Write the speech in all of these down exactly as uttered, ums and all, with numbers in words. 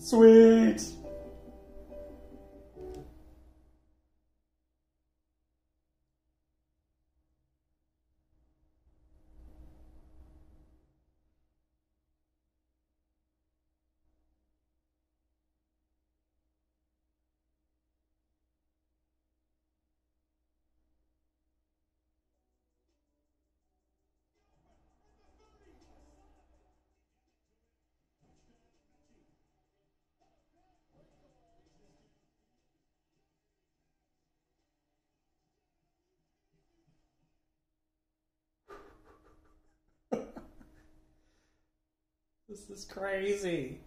Sweet. This is crazy.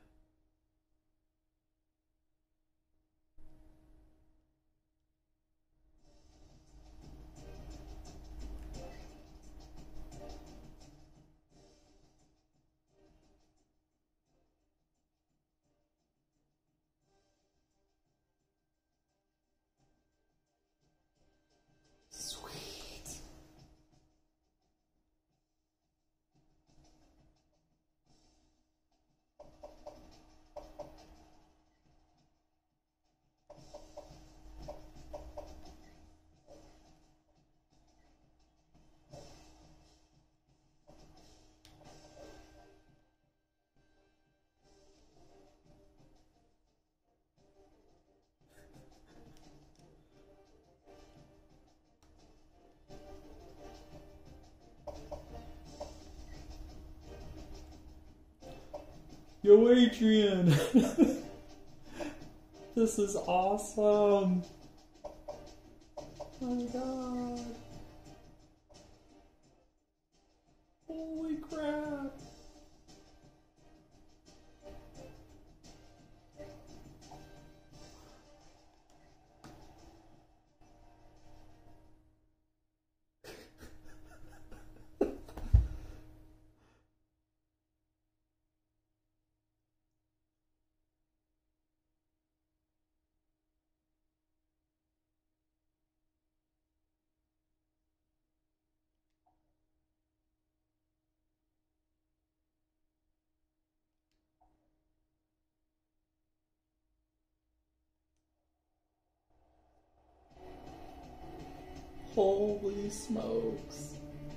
Sweet. Yo, Adrian! This is awesome! Oh my god! Holy crap! Holy smokes.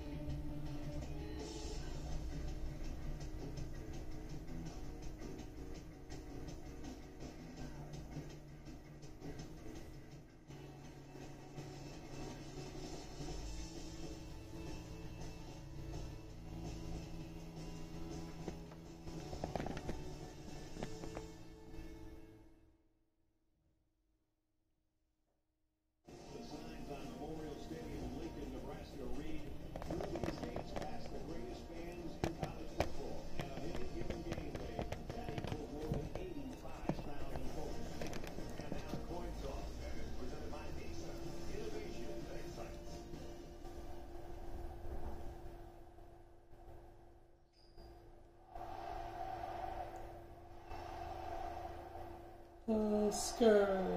Let's go.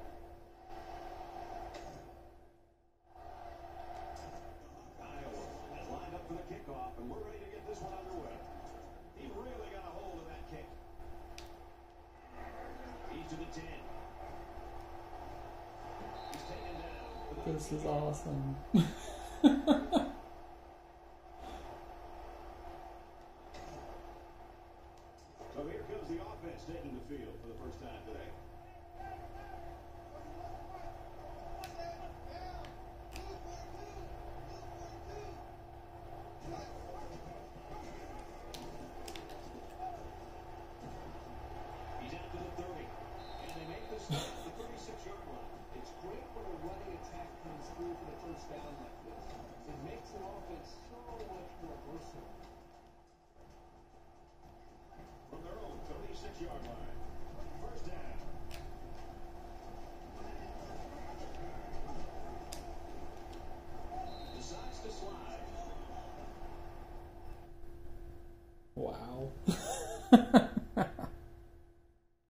This is awesome. So here comes the offense taking the field for the first time today. He's out to the thirty, and they make the stop at the thirty-six yard line. It's great when a running attack comes through for the first down like this. It makes an offense so much more versatile. From their own thirty-six yard line. First down. Decides to slide. Wow.